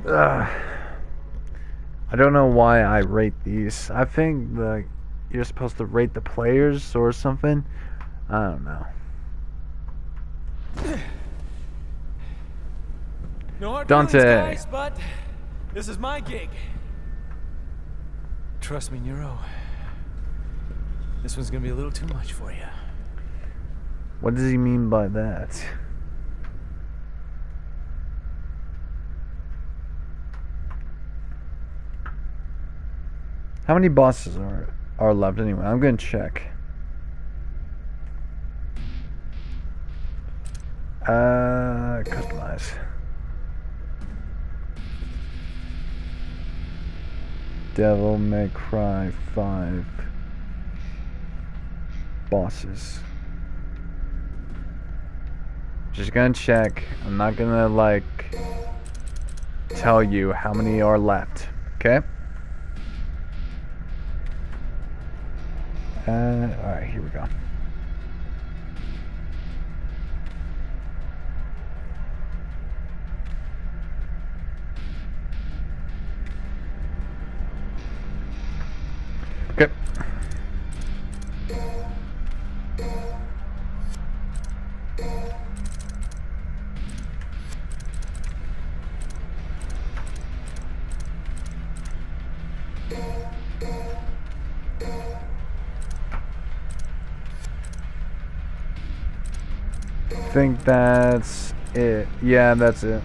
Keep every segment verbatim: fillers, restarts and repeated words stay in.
uh, I don't know why I rate these. I think the you're supposed to rate the players or something. I don't know. No hard Dante. feelings, guys, but this is my gig. Trust me, Nero. This one's gonna be a little too much for you. What does he mean by that? How many bosses are are left anyway? I'm gonna check. Uh, customize. Devil May Cry five bosses. Just gonna check. I'm not gonna like tell you how many are left. Okay? Uh, alright, here we go. Okay. I think that's it. Yeah, that's it.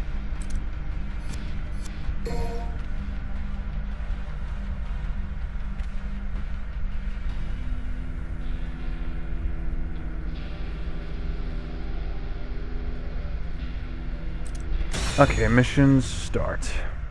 Okay, missions start.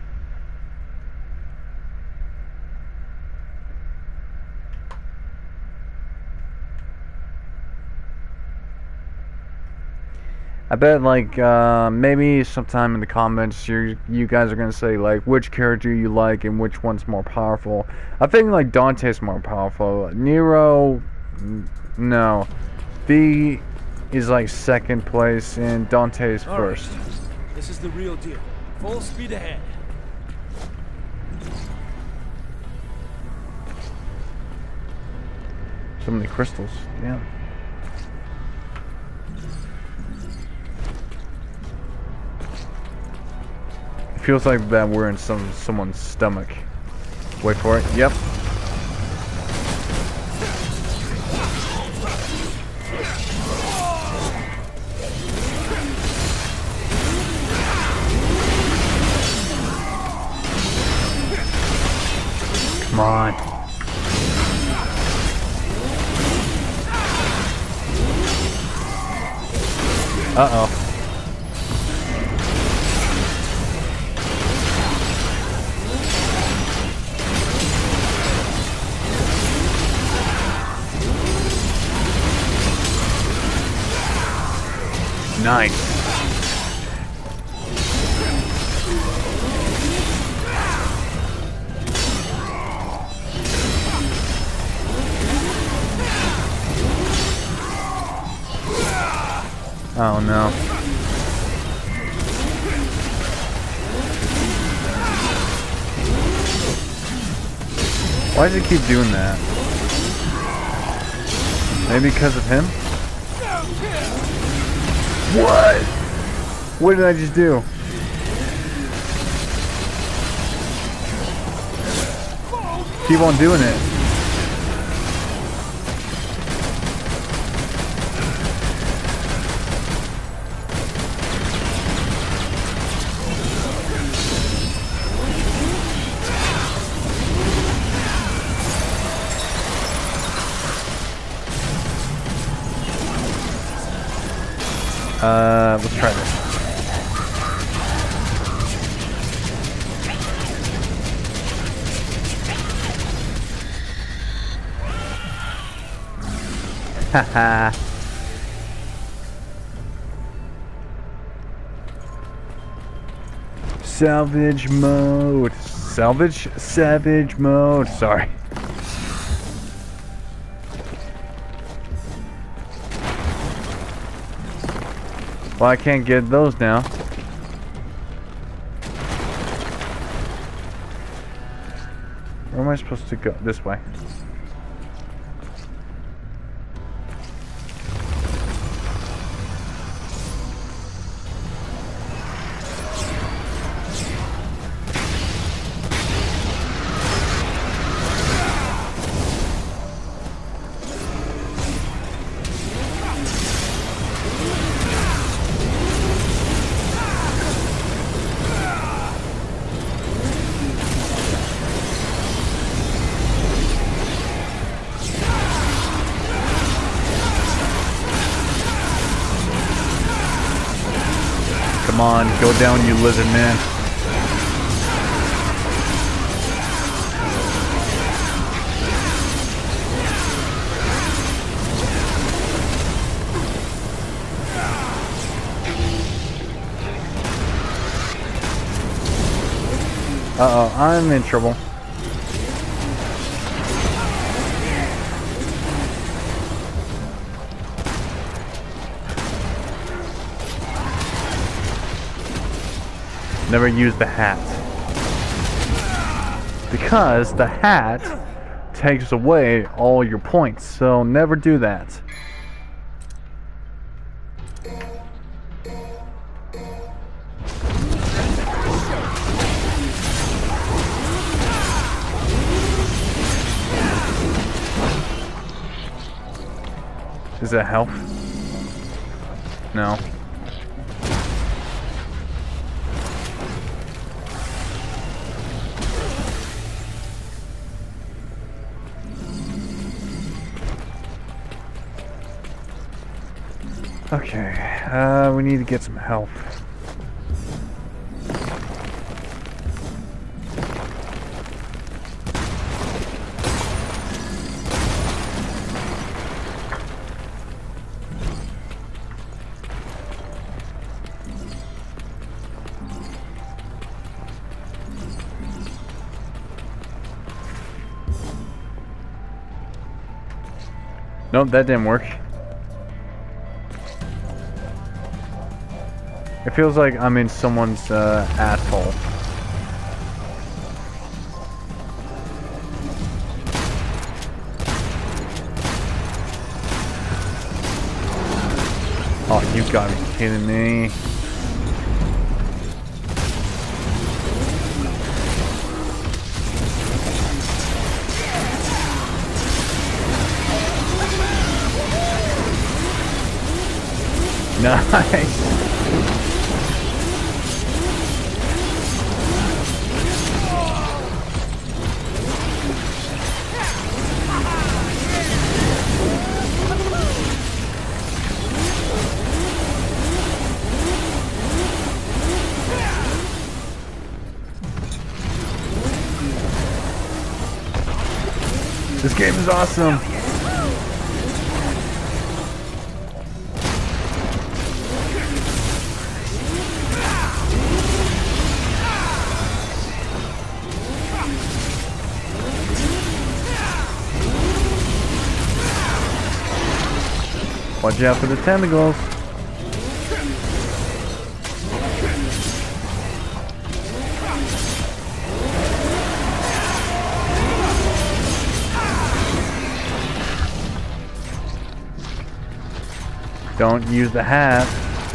I bet like uh, maybe sometime in the comments you you guys are gonna say like which character you like and which one's more powerful. I think like Dante's more powerful. Nero, no. V is like second place and Dante's All first. right. This is the real deal. Full speed ahead. So many crystals. Yeah. It feels like that we're in some someone's stomach. Wait for it. Yep. Come on. Uh-oh. Nice. Oh no. Why does it keep doing that? Maybe because of him? What? What did I just do? Keep on doing it. Uh, let's try this. Haha. Salvage mode. Salvage? Savage mode. Sorry. Well, I can't get those now. I supposed to go? This way. Come on, go down, you lizard man. Uh-oh, I'm in trouble. Never use the hat. Because the hat takes away all your points, so never do that. Is that health? No. Okay, uh, we need to get some help. Nope, that didn't work. It feels like I'm in someone's uh, asshole. Oh, you gotta be kidding me. Nice. This game is awesome. Watch out for the tentacles. Don't use the hat.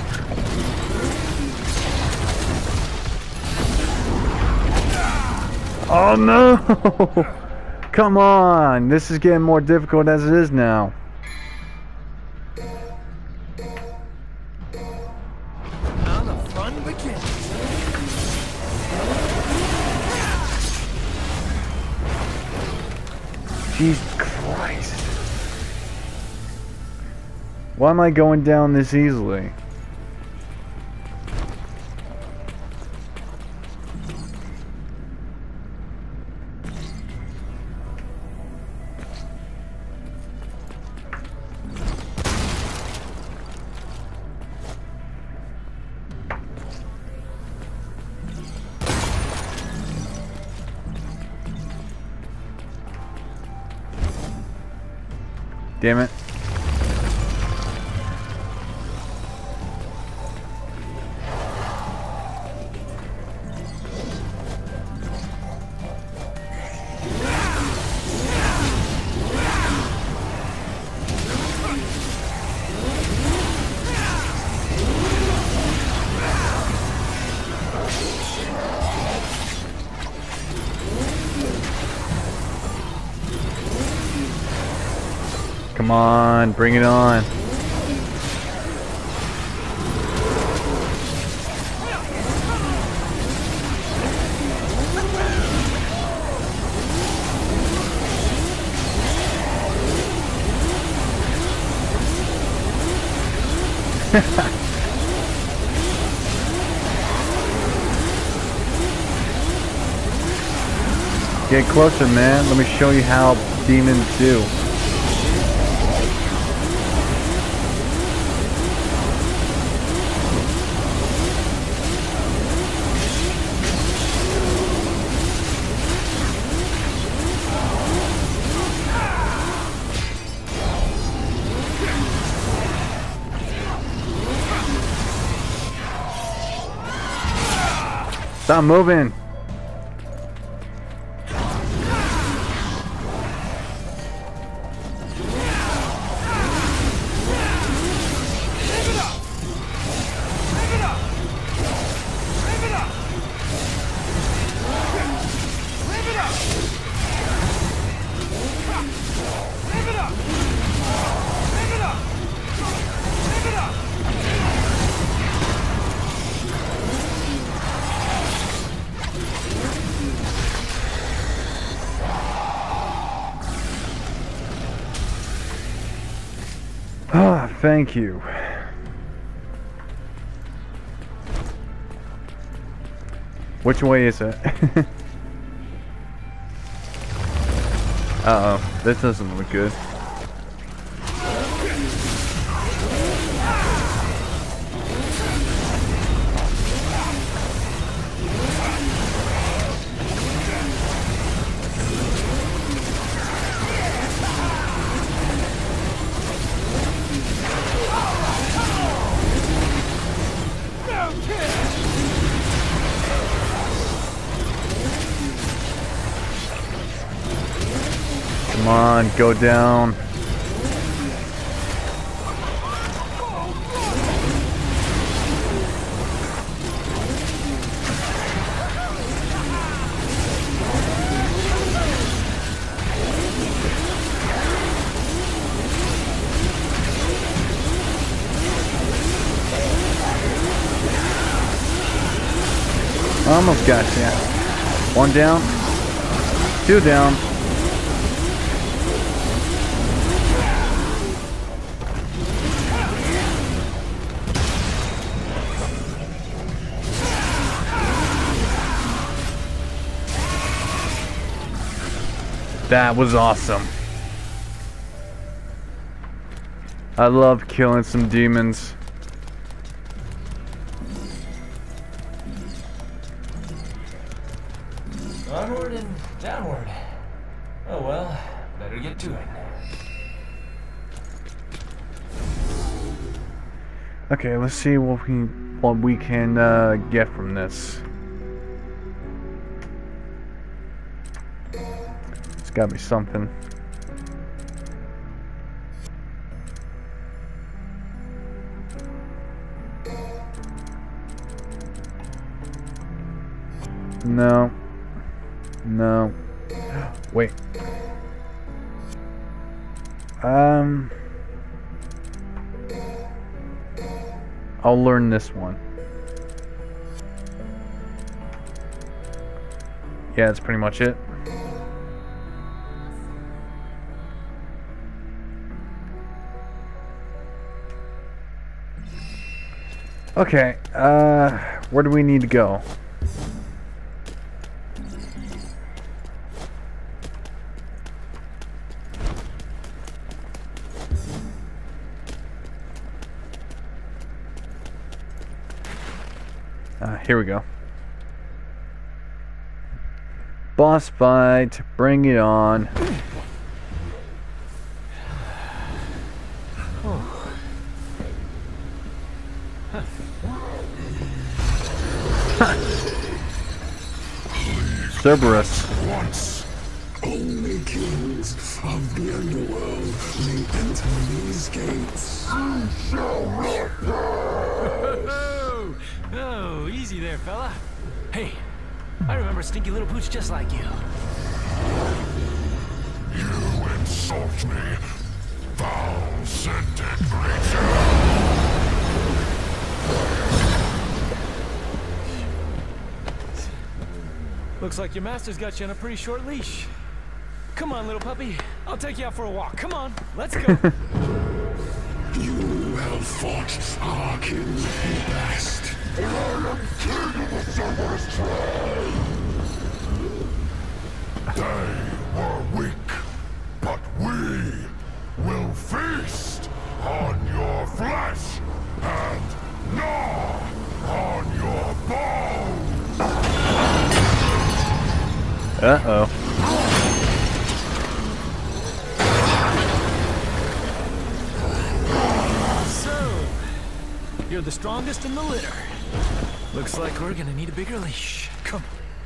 Oh no! Come on! This is getting more difficult as it is now. Now the fun begins. Jesus Christ. Why am I going down this easily? Damn it. Come on, bring it on. Get closer, man. Let me show you how demons do. Stop moving. Ah, thank you. Which way is it? Uh-oh, this doesn't look good. Come on, go down. Almost got you. One down, two down. That was awesome. I love killing some demons. Onward and downward. Oh well, better get to it. Okay, let's see what we what we can uh, get from this. It's gotta be something. No. No. Wait. Um. I'll learn this one. Yeah, that's pretty much it. Okay, uh, where do we need to go? Uh, here we go. Boss fight, bring it on. Cerberus. Once, only kings of the underworld may enter these gates. You shall not pass. Oh, oh, easy there, fella. Hey, I remember a stinky little pooch just like you. You insult me. Foul-scented creature! Looks like your master's got you on a pretty short leash. Come on, little puppy. I'll take you out for a walk. Come on, let's go. You have fought our kin best. I am king of the Cerberus tribe. They were weak, but we will feast on your flesh and gnaw on your bones. Uh-oh. So, you're the strongest in the litter. Looks like we're gonna need a bigger leash. Come.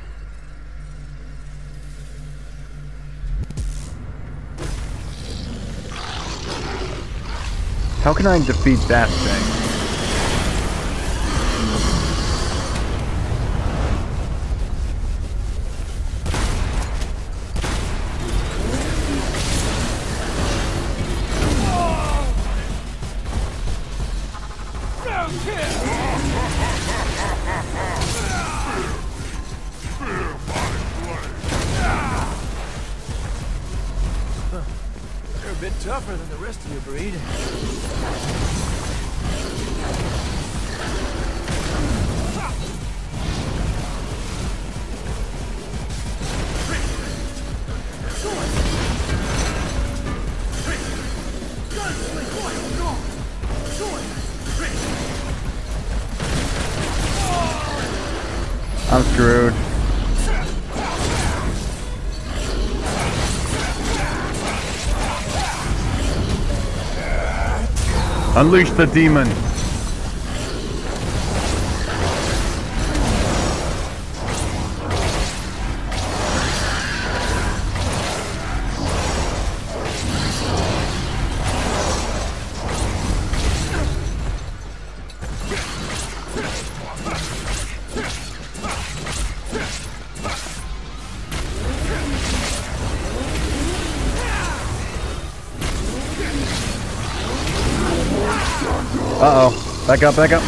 How can I defeat that thing? You're a bit tougher than the rest of your breed. I'm screwed. Unleash the demon. Uh-oh. Back up, back up.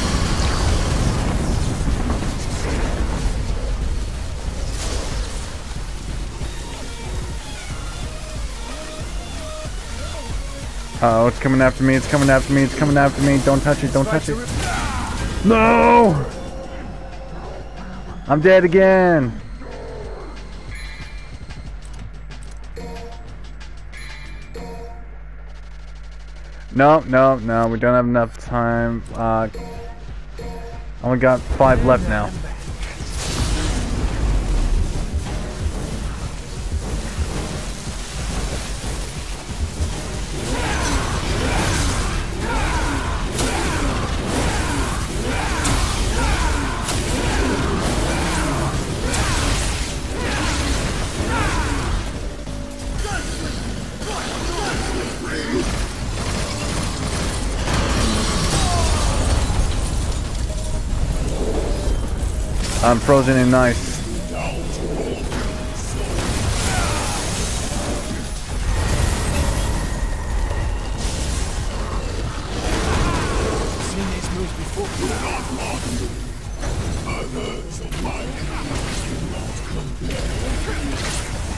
Uh-oh, it's coming after me, it's coming after me, it's coming after me. Don't touch it, don't touch it. No! I'm dead again. No, no, no, we don't have enough time. Uh, only got five left now. I'm frozen in ice. Seen these moves before. Others of my kind cannot compare.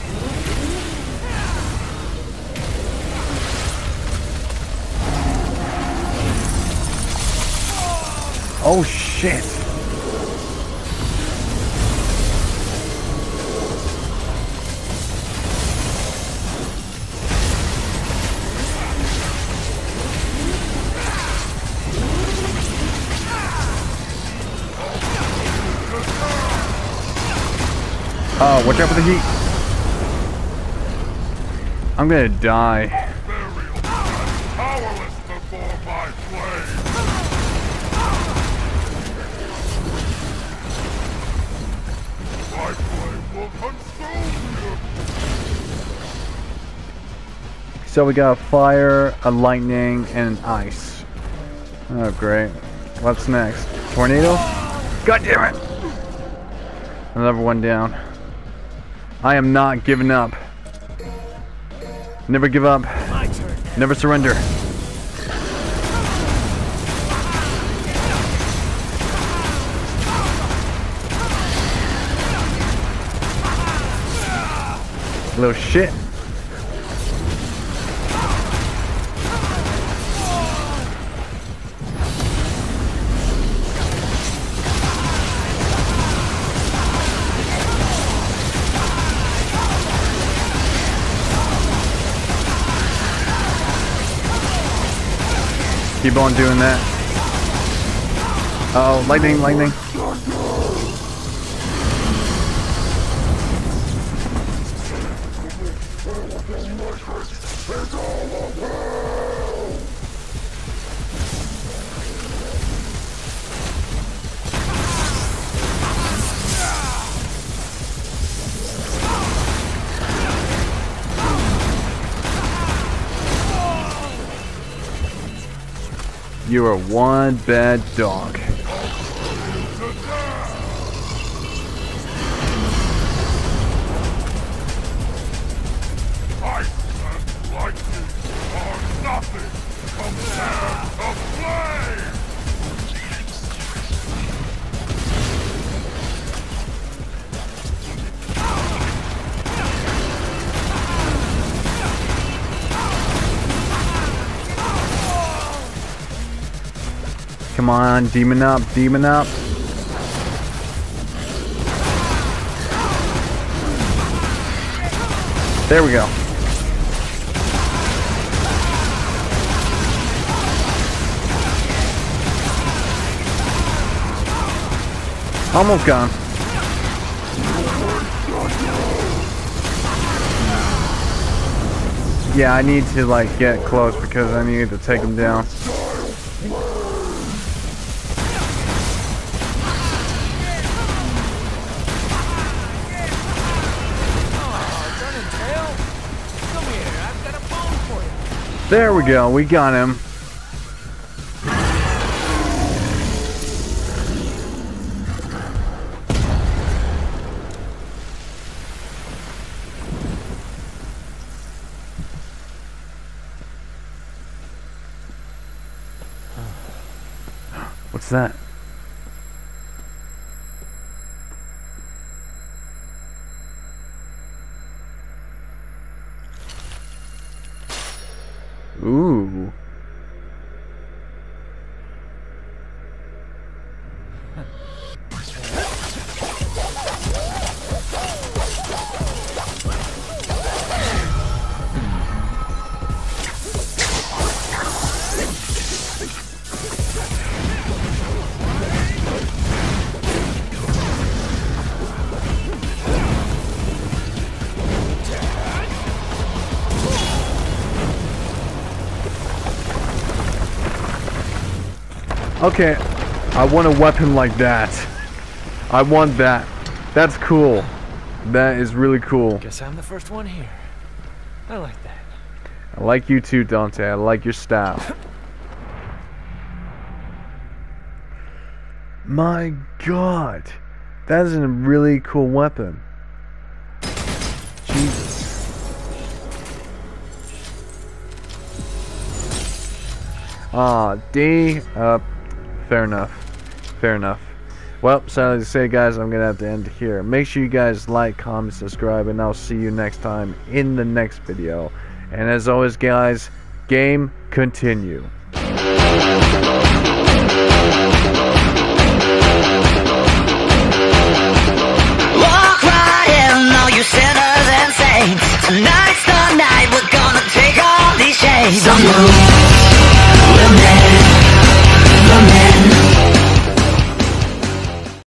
Oh shit! Oh, watch out for the heat. I'm gonna die. Powerless before my flame. My flame will consume you. So we got a fire, a lightning, and an ice. Oh great. What's next? Tornado? God damn it! Another one down. I am not giving up. Never give up. My turn. Never surrender. Little shit. Keep on doing that. Uh oh, lightning, lightning. You are one bad dog. I said lightning or nothing compared to flame! Come on, demon up, demon up. There we go. Almost gone. Yeah, I need to like get close because I need to take him down. There we go, we got him. What's that? Ooh. Okay, I want a weapon like that. I want that. That's cool. That is really cool. Guess I'm the first one here. I like that. I like you too, Dante. I like your style. My God, that is a really cool weapon. Jesus. Ah, D. Uh, fair enough. Fair enough. Well, sadly to say, guys, I'm gonna have to end here. Make sure you guys like, comment, subscribe, and I'll see you next time in the next video. And as always, guys, game continue.